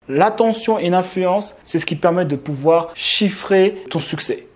L'attention et l'influence, c'est ce qui permet de pouvoir chiffrer ton succès.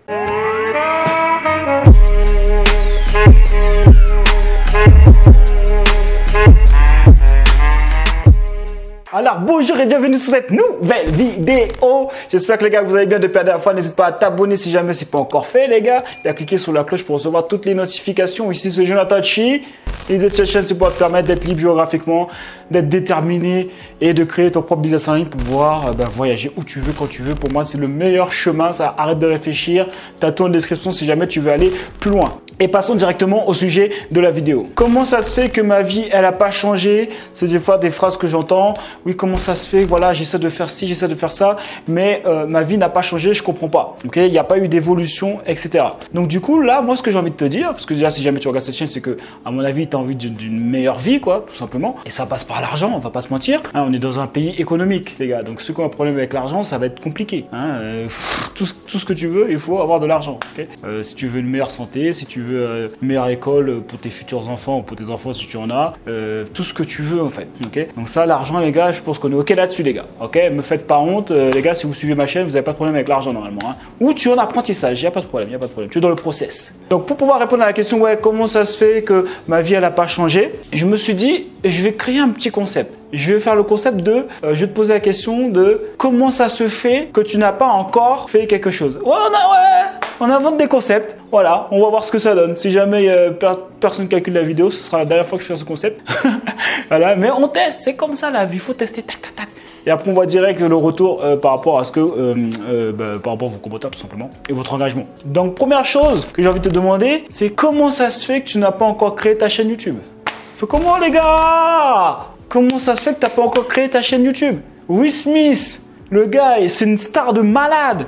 Alors bonjour et bienvenue sur cette nouvelle vidéo. J'espère que les gars vous allez bien depuis la dernière fois. N'hésite pas à t'abonner si jamais c'est pas encore fait les gars. Et à cliquer sur la cloche pour recevoir toutes les notifications. Ici c'est Jonathan Chi. L'idée de cette chaîne c'est pour te permettre d'être libre géographiquement, d'être déterminé et de créer ton propre business en ligne pour pouvoir voyager où tu veux, quand tu veux. Pour moi c'est le meilleur chemin. Ça arrête de réfléchir. T'as tout en description si jamais tu veux aller plus loin. Et passons directement au sujet de la vidéo. Comment ça se fait que ma vie, elle n'a pas changé? C'est des fois des phrases que j'entends. Oui, comment ça se fait? Voilà, j'essaie de faire ci, j'essaie de faire ça, mais ma vie n'a pas changé, je comprends pas. Ok, il n'y a pas eu d'évolution, etc. Donc du coup, là, moi, ce que j'ai envie de te dire, parce que déjà, si jamais tu regardes cette chaîne, c'est que, à mon avis, tu as envie d'une meilleure vie, quoi, tout simplement. Et ça passe par l'argent, on va pas se mentir. Hein, on est dans un pays économique, les gars. Donc ceux qui ont un problème avec l'argent, ça va être compliqué. Hein, tout ce que tu veux, il faut avoir de l'argent. Okay, si tu veux une meilleure santé, si tu veux une meilleure école pour tes futurs enfants ou pour tes enfants si tu en as, tout ce que tu veux en fait. Okay, donc ça, l'argent, les gars, je pense qu'on est ok là-dessus, les gars. Ok, me faites pas honte, les gars, si vous suivez ma chaîne, vous n'avez pas de problème avec l'argent normalement. Hein. Ou tu es en apprentissage, il n'y a pas de problème, il n'y a pas de problème. Tu es dans le process. Donc pour pouvoir répondre à la question, ouais, comment ça se fait que ma vie elle n'a pas changé, je me suis dit, je vais créer un petit concept. Je vais faire le concept de, je vais te poser la question de comment ça se fait que tu n'as pas encore fait quelque chose. Ouais, on invente des concepts. Voilà, on va voir ce que ça donne. Si jamais personne calcule la vidéo, ce sera la dernière fois que je fais ce concept. Voilà, mais on teste, c'est comme ça la vie, il faut tester, tac, tac, tac. Et après, on voit direct le retour par rapport à ce que, par rapport à vos commentaires tout simplement et votre engagement. Donc, première chose que j'ai envie de te demander, c'est comment ça se fait que tu n'as pas encore créé ta chaîne YouTube? Fais comment les gars? Comment ça se fait que tu n'as pas encore créé ta chaîne YouTube? Will Smith, le gars, c'est une star de malade.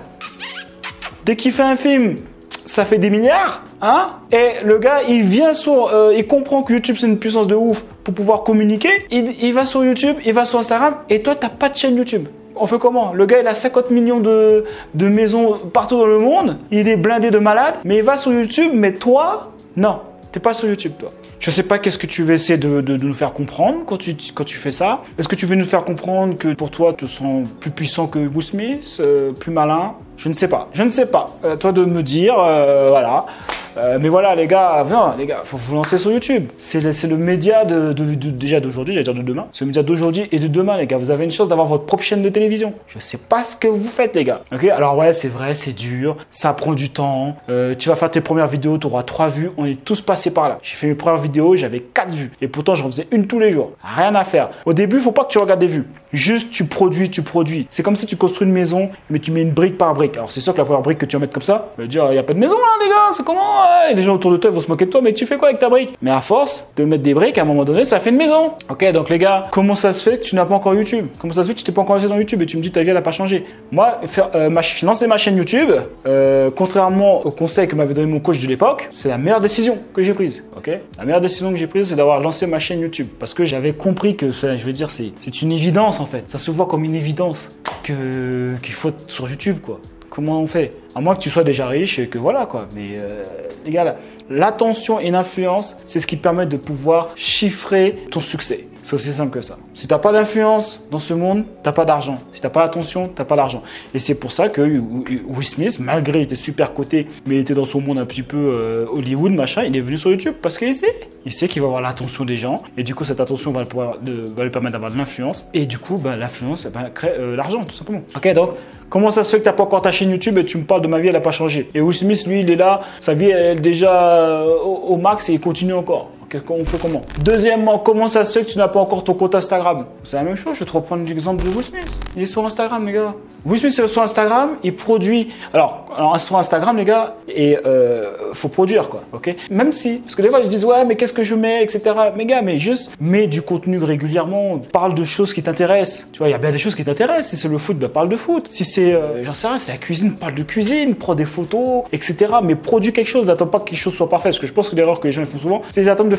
Dès qu'il fait un film, ça fait des milliards. Hein? Et le gars, il vient sur, il comprend que YouTube c'est une puissance de ouf pour pouvoir communiquer. Il va sur YouTube, il va sur Instagram et toi, tu n'as pas de chaîne YouTube. On fait comment? Le gars, il a 50 millions de maisons partout dans le monde. Il est blindé de malade, mais il va sur YouTube. Mais toi, non, tu n'es pas sur YouTube, toi. Je ne sais pas qu'est-ce que tu veux essayer de nous faire comprendre quand tu fais ça. Est-ce que tu veux nous faire comprendre que pour toi, tu te sens plus puissant que Will Smith, plus malin? Je ne sais pas. Je ne sais pas. Toi de me dire, voilà. Mais voilà les gars, faut vous lancer sur YouTube. C'est le média déjà d'aujourd'hui, j'allais dire de demain. C'est le média d'aujourd'hui et de demain les gars. Vous avez une chance d'avoir votre propre chaîne de télévision. Je sais pas ce que vous faites les gars. Ok, alors ouais c'est vrai, c'est dur, ça prend du temps. Tu vas faire tes premières vidéos, tu auras 3 vues. On est tous passés par là. J'ai fait mes premières vidéos, j'avais 4 vues. Et pourtant j'en faisais une tous les jours. Rien à faire. Au début, faut pas que tu regardes des vues. Juste tu produis. C'est comme si tu construis une maison, mais tu mets une brique par brique. Alors c'est sûr que la première brique que tu vas mettre comme ça, tu vas dire il n'y a pas de maison là les gars, c'est comment? Et les gens autour de toi ils vont se moquer de toi, mais tu fais quoi avec ta brique? Mais à force de mettre des briques, à un moment donné, ça fait une maison. Ok, donc les gars, comment ça se fait que tu n'as pas encore YouTube? Comment ça se fait que tu t'es pas encore lancé dans YouTube et tu me dis ta vie elle n'a pas changé? Moi, lancer ma chaîne YouTube, contrairement au conseil que m'avait donné mon coach de l'époque, c'est la meilleure décision que j'ai prise. Ok, la meilleure décision que j'ai prise, c'est d'avoir lancé ma chaîne YouTube parce que j'avais compris que, je veux dire, c'est une évidence en fait. Ça se voit comme une évidence qu'il faut être sur YouTube quoi. Comment on fait? À moins que tu sois déjà riche et que voilà quoi. Mais les gars, l'attention et l'influence, c'est ce qui permet de pouvoir chiffrer ton succès. C'est aussi simple que ça. Si tu n'as pas d'influence dans ce monde, tu n'as pas d'argent. Si tu n'as pas d'attention, tu n'as pas d'argent. Et c'est pour ça que Will Smith, malgré il était super coté, mais il était dans son monde un petit peu Hollywood, machin, il est venu sur YouTube parce qu'il sait. Il sait qu'il va avoir l'attention des gens. Et du coup, cette attention va lui permettre d'avoir de l'influence. Et du coup, l'influence crée l'argent, tout simplement. Ok, donc, comment ça se fait que tu n'as pas encore ta chaîne YouTube et tu me parles de ma vie, elle n'a pas changé? Et Will Smith, lui, il est là, sa vie, elle est déjà au max et il continue encore. On fait comment? Deuxièmement, comment ça se fait que tu n'as pas encore ton compte Instagram? C'est la même chose, je vais te reprendre l'exemple de Will Smith. Il est sur Instagram, les gars. Will Smith est sur Instagram, il produit. Alors sur Instagram, les gars, et faut produire, quoi. Ok? Même si, parce que des fois, je dis, ouais, mais qu'est-ce que je mets, etc. Mais gars, mais juste mets du contenu régulièrement, parle de choses qui t'intéressent. Tu vois, il y a bien des choses qui t'intéressent. Si c'est le foot, parle de foot. Si c'est, j'en sais rien, c'est la cuisine, parle de cuisine, prends des photos, etc. Mais produis quelque chose, n'attends pas que quelque chose soit parfait. Parce que je pense que l'erreur que les gens font souvent, c'est qu'ils attendent de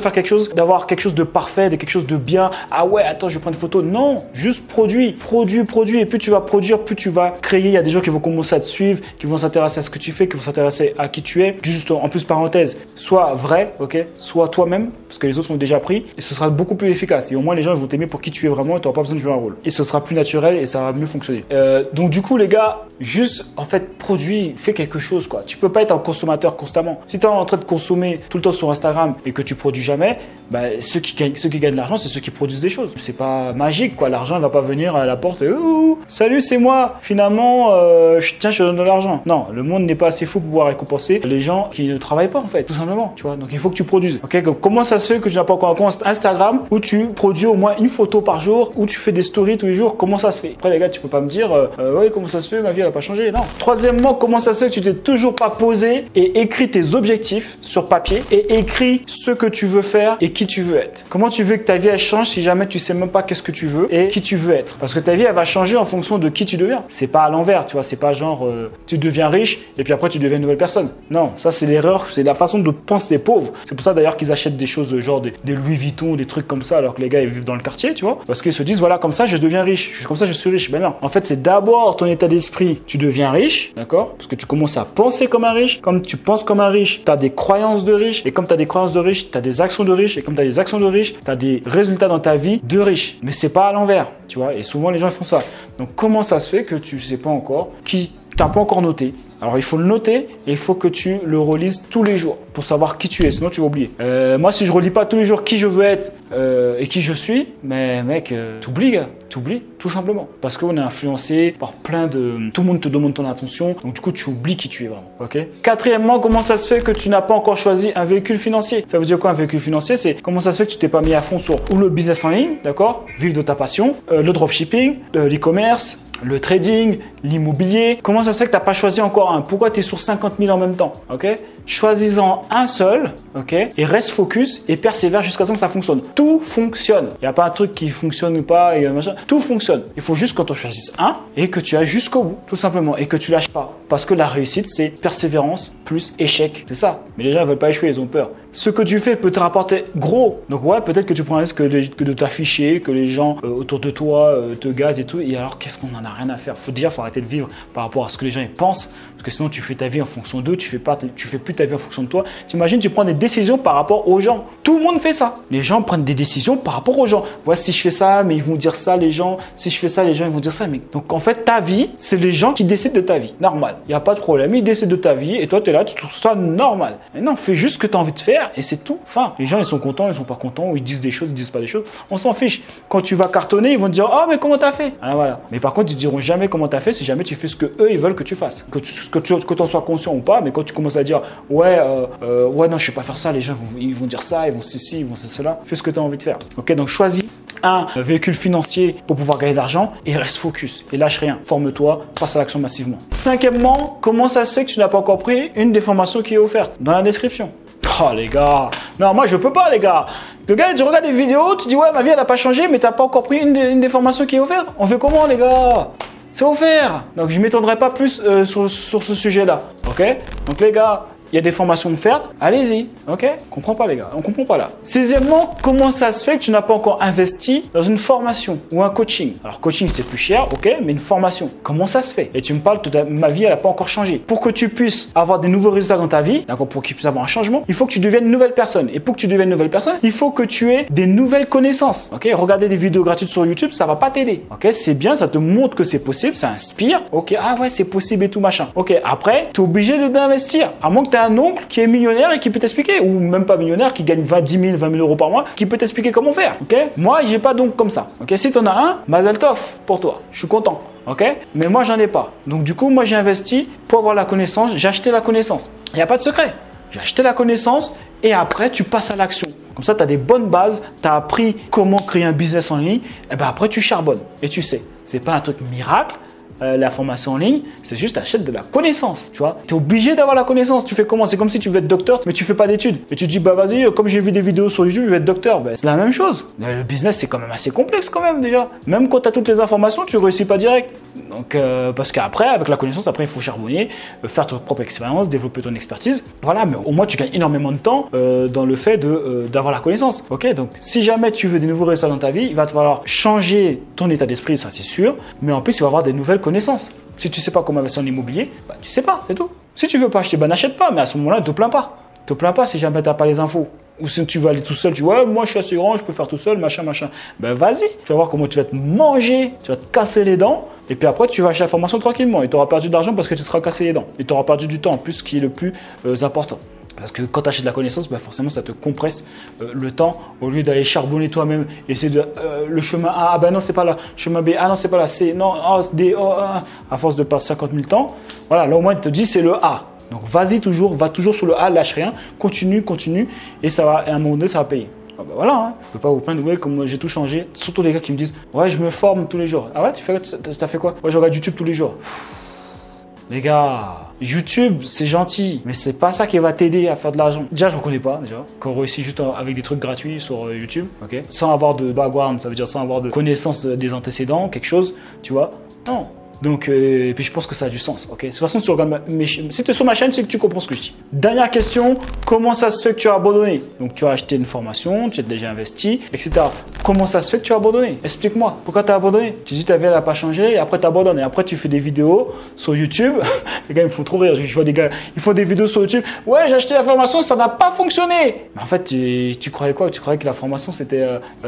faire quelque chose, d'avoir quelque chose de parfait, de quelque chose de bien. Ah ouais, attends, je vais prendre une photo. Non, juste produis. Et plus tu vas produire, plus tu vas créer. Il y a des gens qui vont commencer à te suivre, qui vont s'intéresser à ce que tu fais, qui vont s'intéresser à qui tu es. Juste en plus, parenthèse, sois vrai, ok? Sois toi-même, parce que les autres sont déjà pris et ce sera beaucoup plus efficace. Et au moins, les gens vont t'aimer pour qui tu es vraiment et tu n'auras pas besoin de jouer un rôle. Et ce sera plus naturel et ça va mieux fonctionner. Donc, du coup, les gars, juste en fait, produis, fais quelque chose, quoi. Tu peux pas être un consommateur constamment. Si tu es en train de consommer tout le temps sur Instagram et que tu produis jamais, bah, ceux qui gagnent de l'argent, c'est ceux qui produisent des choses. C'est pas magique, quoi. L'argent ne va pas venir à la porte et salut, c'est moi. Finalement, tiens, je te donne de l'argent. Non, le monde n'est pas assez fou pour pouvoir récompenser les gens qui ne travaillent pas, en fait, tout simplement. Tu vois, donc il faut que tu produises. Ok, donc, comment ça se fait que tu n'as pas encore un compte Instagram où tu produis au moins une photo par jour, où tu fais des stories tous les jours? Comment ça se fait? Après, les gars, tu peux pas me dire, ouais, comment ça se fait? Ma vie, elle a pas changé. Non. Troisièmement, comment ça se fait que tu t'es toujours pas posé et écrit tes objectifs sur papier et écrit ce que tu veux faire et qui tu veux être? Comment tu veux que ta vie elle change si jamais tu sais même pas qu'est-ce que tu veux et qui tu veux être? Parce que ta vie elle va changer en fonction de qui tu deviens. C'est pas à l'envers, tu vois. C'est pas genre tu deviens riche et puis après tu deviens une nouvelle personne. Non, ça c'est l'erreur, c'est la façon de penser des pauvres. C'est pour ça d'ailleurs qu'ils achètent des choses genre des Louis Vuitton, des trucs comme ça alors que les gars ils vivent dans le quartier, tu vois. Parce qu'ils se disent voilà comme ça je deviens riche, comme ça je suis riche. Ben non, en fait c'est d'abord ton état d'esprit. Tu deviens riche, d'accord? Parce que tu commences à penser comme un riche. Comme tu penses comme un riche, tu as des croyances de riche. Et comme tu as des croyances de riche, tu as des actions de riche. Et comme tu as des actions de riche, tu as des résultats dans ta vie de riche. Mais c'est pas à l'envers, tu vois. Et souvent les gens font ça. Donc comment ça se fait que tu sais pas encore qui t'as pas encore noté? Alors il faut le noter et il faut que tu le relises tous les jours pour savoir qui tu es, sinon tu vas oublier. Moi si je relis pas tous les jours qui je veux être et qui je suis, mais mec, t'oublies gars, t'oublies tout simplement. Parce qu'on est influencé par plein de... Tout le monde te demande ton attention, donc du coup tu oublies qui tu es vraiment. Ok. Quatrièmement, comment ça se fait que tu n'as pas encore choisi un véhicule financier? Ça veut dire quoi un véhicule financier? C'est comment ça se fait que tu t'es pas mis à fond sur ou le business en ligne, d'accord? Vivre de ta passion, le dropshipping, l'e-commerce, le trading, l'immobilier. Comment ça se fait que tu n'as pas choisi encore un? Pourquoi tu es sur 50 000 en même temps? Ok. Choisis-en un seul, ok, et reste focus et persévère jusqu'à ce que ça fonctionne. Tout fonctionne. Il n'y a pas un truc qui fonctionne ou pas et machin. Tout fonctionne. Il faut juste qu'on choisisse un et que tu ailles jusqu'au bout, tout simplement, et que tu lâches pas. Parce que la réussite, c'est persévérance plus échec. C'est ça. Mais les gens ne veulent pas échouer, ils ont peur. Ce que tu fais peut te rapporter gros. Donc ouais, peut-être que tu prends un risque que de t'afficher, que les gens autour de toi te gazent et tout. Et alors, qu'est-ce qu'on en a rien à faire? Faut arrêter de vivre par rapport à ce que les gens pensent. Parce que sinon, tu fais ta vie en fonction d'eux. Tu fais plus ta vie en fonction de toi. T'imagines, tu prends des décisions par rapport aux gens. Tout le monde fait ça. Les gens prennent des décisions par rapport aux gens. Ouais, si je fais ça, mais ils vont dire ça, les gens. Si je fais ça, les gens, ils vont dire ça. Mais... Donc, en fait, ta vie, c'est les gens qui décident de ta vie. Normal. Il n'y a pas de problème. Ils décident de ta vie et toi, tu es là, tu trouves ça normal. Mais non, fais juste ce que tu as envie de faire et c'est tout. Enfin, les gens, ils sont contents, ils sont pas contents, ou ils disent des choses, ils disent pas des choses. On s'en fiche. Quand tu vas cartonner, ils vont te dire, oh, mais comment t'as fait? Ah, voilà. Mais par contre, ils te diront jamais comment t'as fait si jamais tu fais ce que eux, ils veulent que tu fasses. Que tu en sois conscient ou pas, mais quand tu commences à dire, ouais, non, je sais pas faire ça, les gens ils vont dire ça, ils vont ceci, ils vont cela. Fais ce que tu as envie de faire. Ok, donc choisis un véhicule financier pour pouvoir gagner de l'argent et reste focus et lâche rien. Forme-toi, passe à l'action massivement. Cinquièmement, comment ça se fait que tu n'as pas encore pris une des formations qui est offerte dans la description? Oh les gars, non moi je peux pas les gars. Le gars, tu regardes des vidéos, tu dis ouais ma vie elle a pas changé mais t'as pas encore pris une des formations qui est offerte. On fait comment les gars? C'est offert. Donc je m'étendrai pas plus sur ce sujet-là. Ok? Donc les gars, il y a des formations offertes, allez-y, ok? On comprend pas les gars, on comprend pas là. Sixièmement, comment ça se fait que tu n'as pas encore investi dans une formation ou un coaching? Alors coaching c'est plus cher, ok, mais une formation, comment ça se fait? Et tu me parles, ma vie elle n'a pas encore changé. Pour que tu puisses avoir des nouveaux résultats dans ta vie, d'accord, pour qu'il puisse avoir un changement, il faut que tu deviennes une nouvelle personne. Et pour que tu deviennes une nouvelle personne, il faut que tu aies des nouvelles connaissances, ok? Regarder des vidéos gratuites sur YouTube, ça va pas t'aider, ok? C'est bien, ça te montre que c'est possible, ça inspire, ok? Ah ouais, c'est possible et tout machin. Ok, après, tu es obligé d'investir, à moins que tu aies un oncle qui est millionnaire et qui peut t'expliquer, ou même pas millionnaire, qui gagne 10 000 euros par mois, qui peut t'expliquer comment faire, ok? Moi, j'ai pas d'oncle comme ça, ok? Si tu en as un, Mazel Tov pour toi, je suis content, ok? Mais moi, j'en ai pas. Donc, du coup, moi, j'ai investi pour avoir la connaissance, j'ai acheté la connaissance. Il n'y a pas de secret. J'ai acheté la connaissance et après, tu passes à l'action. Comme ça, tu as des bonnes bases, tu as appris comment créer un business en ligne, et ben après, tu charbonnes et tu sais. C'est pas un truc miracle. La formation en ligne, c'est juste achète de la connaissance, tu vois. Tu es obligé d'avoir la connaissance. Tu fais comment? C'est comme si tu veux être docteur, mais tu fais pas d'études. Et tu te dis, bah vas-y, comme j'ai vu des vidéos sur YouTube, je vais être docteur. Ben, c'est la même chose. Mais le business, c'est quand même assez complexe quand même déjà. Même quand tu as toutes les informations, tu réussis pas direct. Donc, parce qu'après, avec la connaissance, après, il faut charbonner, faire ta propre expérience, développer ton expertise. Voilà, mais au moins, tu gagnes énormément de temps dans le fait d'avoir la connaissance. Ok, donc, si jamais tu veux des nouveaux résultats dans ta vie, il va te falloir changer ton état d'esprit, ça c'est sûr. Mais en plus, il va avoir des nouvelles connaissances. Si tu ne sais pas comment investir en immobilier, bah, tu ne sais pas, c'est tout. Si tu ne veux pas acheter, bah, n'achète pas. Mais à ce moment-là, ne te plains pas. Ne te plains pas si jamais tu n'as pas les infos. Ou si tu vas aller tout seul, tu vois, moi je suis assez grand, je peux faire tout seul, machin. Ben vas-y, tu vas voir comment tu vas te manger, tu vas te casser les dents. Et puis après, tu vas acheter la formation tranquillement. Et tu auras perdu de l'argent parce que tu te seras cassé les dents. Et tu auras perdu du temps en plus, ce qui est le plus important. Parce que quand tu achètes de la connaissance, ben forcément, ça te compresse le temps. Au lieu d'aller charbonner toi-même, essayer de le chemin A, ah ben non, c'est pas là. Chemin B, ah non, c'est pas là. C, non, A, D, O, A. À force de perdre 50 000 temps, voilà, là au moins, il te dit c'est le A. Donc vas-y toujours, va toujours sur le A, lâche rien, continue, et ça va, et à un moment donné, ça va payer. Ah bah voilà, hein. Je ne peux pas vous plaindre, ouais, comme j'ai tout changé. Surtout les gars qui me disent, ouais, je me forme tous les jours. Ah ouais, t'as fait quoi? Ouais, je regarde YouTube tous les jours. Les gars, YouTube, c'est gentil, mais c'est pas ça qui va t'aider à faire de l'argent. Déjà, je ne reconnais pas, déjà, qu'on réussit juste avec des trucs gratuits sur YouTube, ok? Sans avoir de background, ça veut dire sans avoir de connaissance des antécédents, quelque chose, tu vois? Non. Donc, et puis je pense que ça a du sens, ok? De toute façon, si tu regardes si tu es sur ma chaîne, c'est que tu comprends ce que je dis. Dernière question, comment ça se fait que tu as abandonné? Donc, tu as acheté une formation, tu as déjà investi, etc. Comment ça se fait que tu as abandonné? Explique-moi, pourquoi tu as abandonné? Tu dis ta vie, elle n'a pas changé, et après tu abandonnes. Et après, tu fais des vidéos sur YouTube. Les gars, ils me font trop rire. Je vois des gars, ils font des vidéos sur YouTube. Ouais, j'ai acheté la formation, ça n'a pas fonctionné. Mais en fait, tu croyais quoi? Tu croyais que la formation, c'était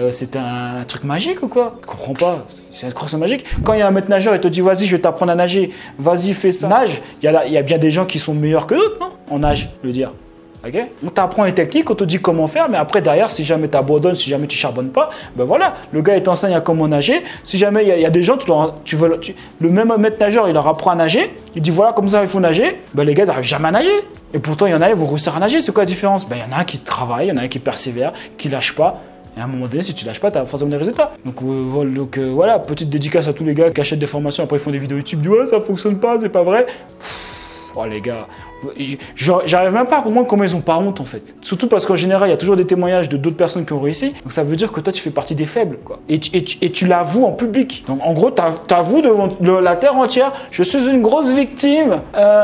un truc magique ou quoi? Je comprends pas. C'est une course magique. Quand il y a un maître nageur, il te dit vas-y, je vais t'apprendre à nager, vas-y, fais ça. Nage. Il y a bien des gens qui sont meilleurs que d'autres, non? En nage, je veux dire. Okay? On t'apprend les techniques, on te dit comment faire, mais après, derrière, si jamais tu abandonnes, si jamais tu charbonnes pas, ben voilà, le gars il t'enseigne à comment nager. Si jamais il y a des gens, le même maître nageur, il leur apprend à nager, il dit voilà, comme ça il faut nager, ben les gars, ils n'arrivent jamais à nager. Et pourtant, il y en a, ils vont réussir à nager. C'est quoi la différence? Ben, il y en a un qui travaille, il y en a un qui persévère, qui lâche pas. Et à un moment donné, si tu lâches pas, tu as forcément des résultats. Donc voilà, petite dédicace à tous les gars qui achètent des formations, après ils font des vidéos YouTube, ils disent ouais, ça fonctionne pas, c'est pas vrai. Oh les gars, j'arrive même pas à comprendre comment ils ont pas honte en fait. Surtout parce qu'en général, il y a toujours des témoignages de d'autres personnes qui ont réussi. Donc ça veut dire que toi, tu fais partie des faibles, quoi. Et tu l'avoues en public. Donc en gros, tu avoues devant la terre entière, je suis une grosse victime.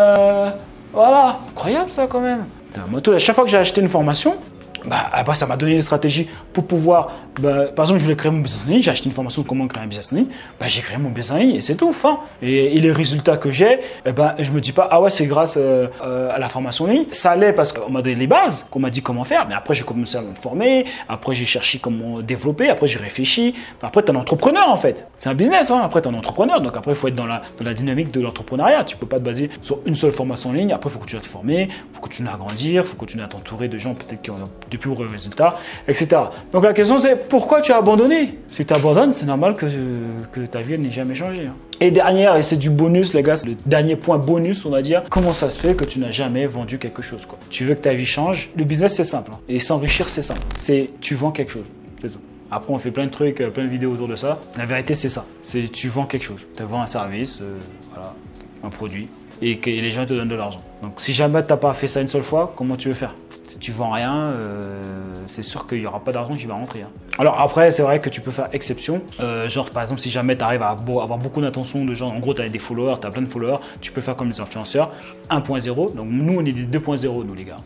Voilà, incroyable ça quand même. Moi, à chaque fois que j'ai acheté une formation, bah, après, ça m'a donné des stratégies pour pouvoir. Bah, par exemple, je voulais créer mon business en ligne, j'ai acheté une formation de comment créer un business en ligne. Bah, j'ai créé mon business en ligne et c'est tout, fin. Et les résultats que j'ai, je me dis pas, ah ouais, c'est grâce à la formation en ligne. Ça allait parce qu'on m'a donné les bases, qu'on m'a dit comment faire, mais après, j'ai commencé à me former, après, j'ai cherché comment développer, après, j'ai réfléchi. Enfin, après, tu es un entrepreneur en fait. C'est un business, hein. Après, tu es un entrepreneur. Donc, après, il faut être dans la dynamique de l'entrepreneuriat. Tu peux pas te baser sur une seule formation en ligne. Après, il faut continuer à te former, il faut continuer à grandir, il faut continuer à t'entourer de gens peut-être qui ont de plus gros résultats, etc. Donc la question c'est pourquoi tu as abandonné? Si tu abandonnes, c'est normal que ta vie n'ait jamais changé. Hein. Et dernière, et c'est du bonus les gars, c'est le dernier point bonus on va dire, comment ça se fait que tu n'as jamais vendu quelque chose quoi? Tu veux que ta vie change? Le business c'est simple, hein. Et s'enrichir c'est simple, c'est tu vends quelque chose, c'est tout. Après on fait plein de trucs, plein de vidéos autour de ça. La vérité c'est ça, c'est tu vends quelque chose, tu vends un service, voilà, un produit, et que les gens te donnent de l'argent. Donc si jamais tu n'as pas fait ça une seule fois, comment tu veux faire? Si tu vends rien, c'est sûr qu'il n'y aura pas d'argent qui va rentrer. Hein. Alors après, c'est vrai que tu peux faire exception. Genre par exemple, si jamais tu arrives à avoir beaucoup d'attention de gens, en gros tu as des followers, tu as plein de followers, tu peux faire comme les influenceurs 1.0. Donc nous on est des 2.0 nous les gars.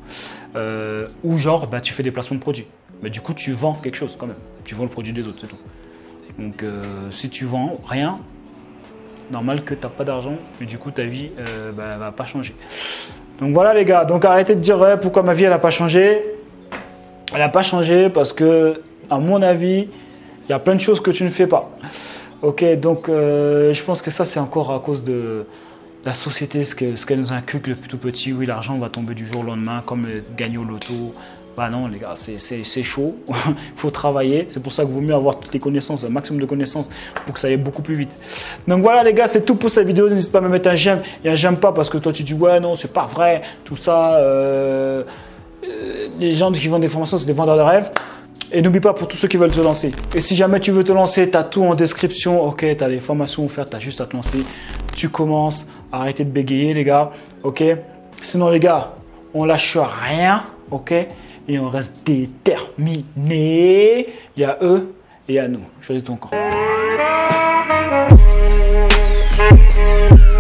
Ou genre tu fais des placements de produits. Mais du coup tu vends quelque chose quand même. Tu vends le produit des autres, c'est tout. Donc si tu vends rien, normal que tu n'as pas d'argent, mais du coup ta vie va pas changer. Donc voilà les gars, donc arrêtez de dire ouais, pourquoi ma vie elle n'a pas changé. Elle n'a pas changé parce que, à mon avis, il y a plein de choses que tu ne fais pas. Ok, donc je pense que ça c'est encore à cause de la société, ce qu'elle nous inculque depuis tout petit. Oui, l'argent va tomber du jour au lendemain, comme gagner au loto. Bah non les gars, c'est chaud, il faut travailler, c'est pour ça qu'il vaut mieux avoir toutes les connaissances, un maximum de connaissances pour que ça aille beaucoup plus vite. Donc voilà les gars, c'est tout pour cette vidéo, n'hésite pas à me mettre un j'aime et un j'aime pas parce que toi tu dis ouais non c'est pas vrai, tout ça, les gens qui vendent des formations c'est des vendeurs de rêves. Et n'oublie pas pour tous ceux qui veulent te lancer. Et si jamais tu veux te lancer, tu as tout en description, ok, tu as des formations offertes, tu as juste à te lancer, tu commences, arrêtez de bégayer les gars, ok. Sinon les gars, on lâche rien, ok. Et on reste déterminé. Il y a eux et il y a nous. Choisis ton camp. Bye.